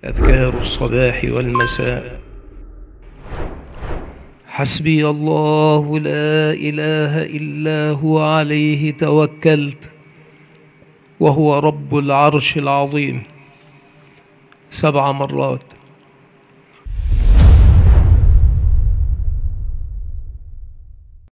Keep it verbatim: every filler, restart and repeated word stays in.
أذكار الصباح والمساء. حسبي الله لا إله إلا هو عليه توكلت وهو رب العرش العظيم، سبع مرات.